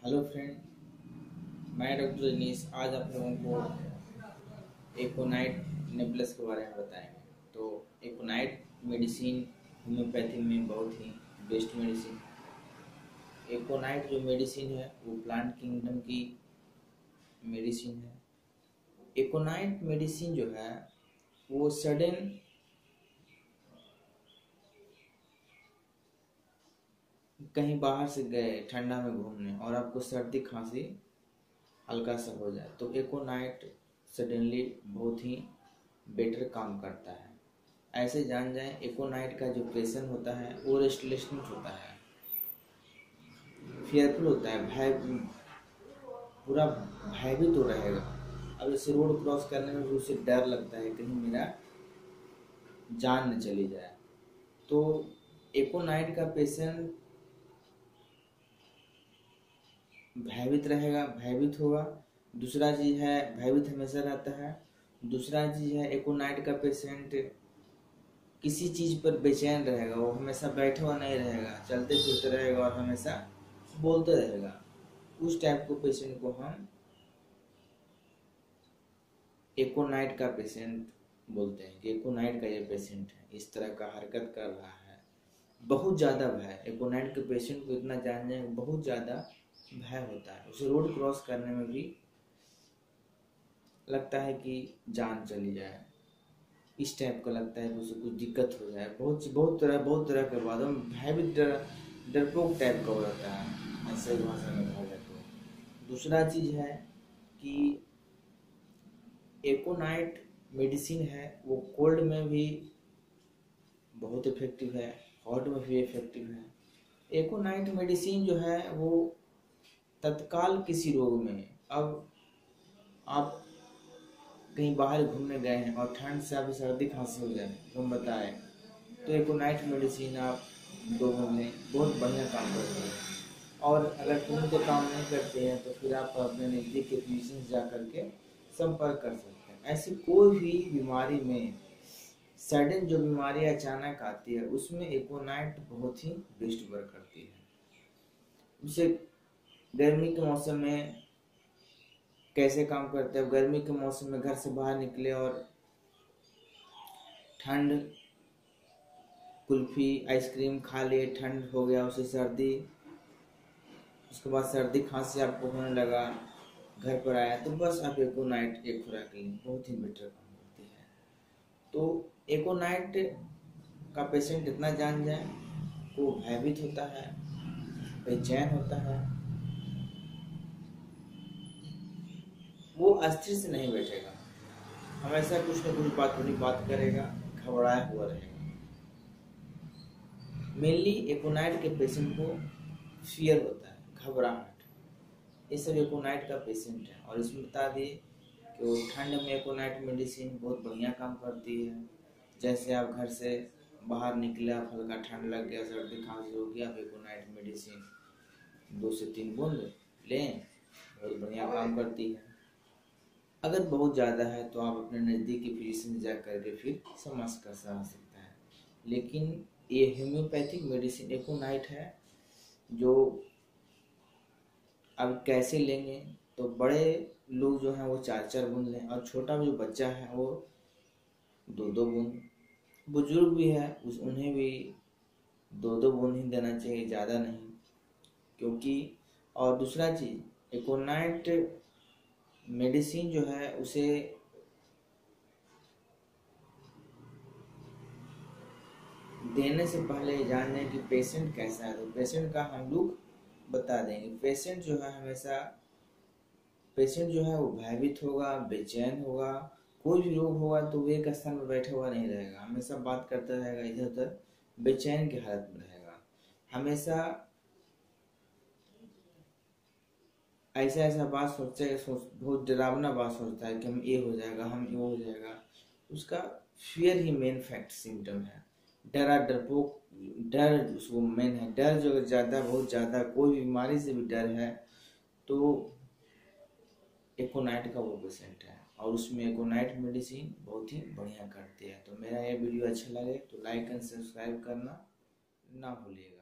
Hello friend, मैं doctor Rajneesh. आज आप लोगों को एकोनाइट नेबुलस के बारे में बताएंगे। तो एकोनाइट मेडिसिन होम्योपैथी में बहुत ही बेस्ट मेडिसिन। एकोनाइट जो मेडिसिन है वो प्लांट किंगडम की मेडिसिन है। एकोनाइट मेडिसिन जो है वो सडन कहीं बाहर से गए ठंडा में घूमने और आपको सर्दी खांसी हल्का सा हो जाए तो एकोनाइट सडनली बहुत ही बेटर काम करता है। ऐसे जान जाएं एकोनाइट का जो प्रेशर होता है वो रेस्टलेशनेट होता है, फियरफुल होता है, भय पूरा भयभीत तो रहेगा। अब इसे रोड क्रॉस करने में भी उसे डर लगता है कहीं मेरा जान न चली जाए। तो एकोनाइट का पेशेंट भयभीत रहेगा, भयभीत होगा। दूसरा चीज़ है भयभीत हमेशा रहता है। दूसरा चीज़ है एकोनाइट का पेशेंट किसी चीज़ पर बेचैन रहेगा, वो हमेशा बैठा हुआ नहीं रहेगा, चलते फिरते रहेगा और हमेशा बोलते रहेगा। उस टाइप को पेशेंट को हम एकोनाइट का पेशेंट बोलते हैं कि एकोनाइट का ये पेशेंट है, इस तरह का हरकत कर रहा है। बहुत ज़्यादा भय, एकोनाइट के पेशेंट को इतना जान जाए बहुत ज़्यादा भय होता है। उसे रोड क्रॉस करने में भी लगता है कि जान चली जाए, इस टाइप का लगता है कि उसे कुछ दिक्कत हो जाए। बहुत तरह के बाद हम भयभीत डरपोक टाइप का हो जाता है, ऐसे भाषा में कहा जाए तो। दूसरा चीज़ है कि एकोनाइट मेडिसिन है वो कोल्ड में भी बहुत इफेक्टिव है, हॉट में भी इफेक्टिव है। एकोनाइट मेडिसिन जो है वो तत्काल किसी रोग में, अब आप कहीं बाहर घूमने गए हैं और ठंड से आपको सर्दी खांसी हो जाए तो हम बताए तो एकोनाइट मेडिसिन आप 2 में बहुत बढ़िया काम करते हैं। और अगर तुरंत काम नहीं करते हैं तो फिर आप अपने नज़दीक के फिजिशियन जा करके संपर्क कर सकते हैं। ऐसी कोई भी बीमारी में सडन जो बीमारी अचानक आती है उसमें एकोनाइट बहुत ही बेस्ट वर्क करती है। उसे गर्मी के मौसम में कैसे काम करते हैं, गर्मी के मौसम में घर से बाहर निकले और ठंड कुल्फी आइसक्रीम खा लिए, ठंड हो गया, उसे सर्दी, उसके बाद सर्दी खांसी आपको होने लगा, घर पर आया तो बस आप एकोनाइट एक खुराक लें, बहुत ही बेटर काम करती है। तो एकोनाइट का पेशेंट इतना जान जाए वो भयभीत होता है, बेचैन होता है, वो अस्थिर से नहीं बैठेगा, हमेशा कुछ न कुछ बात करेगा, घबराया हुआ रहेगा। मेनली एकोनाइट के पेशेंट को फियर होता है, घबराहट, ये सब एकोनाइट का पेशेंट है। और इसमें बता दिए कि ठंड में एकोनाइट मेडिसिन बहुत बढ़िया काम करती है। जैसे आप घर से बाहर निकले, आप हल्का ठंड लग गया, सर्दी खांसी हो गया, आप एकोनाइट मेडिसिन 2 से 3 बूंद लें, बहुत बढ़िया काम करती है। अगर बहुत ज़्यादा है तो आप अपने नज़दीकी फिजिशियन जा करके फिर समझ कर सह सकता है। लेकिन ये होम्योपैथिक मेडिसिन एकोनाइट है जो अब कैसे लेंगे, तो बड़े लोग जो हैं वो 4-4 बूंद लें और छोटा जो बच्चा है वो 2-2 बूंद, बुजुर्ग भी है उन्हें भी 2-2 बूंद ही देना चाहिए, ज़्यादा नहीं। क्योंकि और दूसरा चीज़ एकोनाइट मेडिसिन जो है उसे देने से पहले जान लें कि पेशेंट कैसा है, तो पेशेंट का हम लोग बता देंगे। पेशेंट जो है वो भयभीत होगा, बेचैन होगा, कोई भी रोग होगा तो वो एक स्थान में बैठा हुआ नहीं रहेगा, हमेशा बात करता रहेगा, इधर उधर बेचैन की हालत में रहेगा, हमेशा ऐसा बात बहुत डरावना बात सोचता है कि हम ये हो जाएगा, हम ये हो जाएगा। उसका फियर ही मेन फैक्ट सिम्टम है। डरपोक, डर उसको मेन है। डर जो ज़्यादा, बहुत ज़्यादा कोई बीमारी से भी डर है तो एकोनाइट का वो पेशेंट है, और उसमें एकोनाइट मेडिसिन बहुत ही बढ़िया करती है। तो मेरा ये वीडियो अच्छा लगे तो लाइक एंड सब्सक्राइब करना ना भूलिएगा।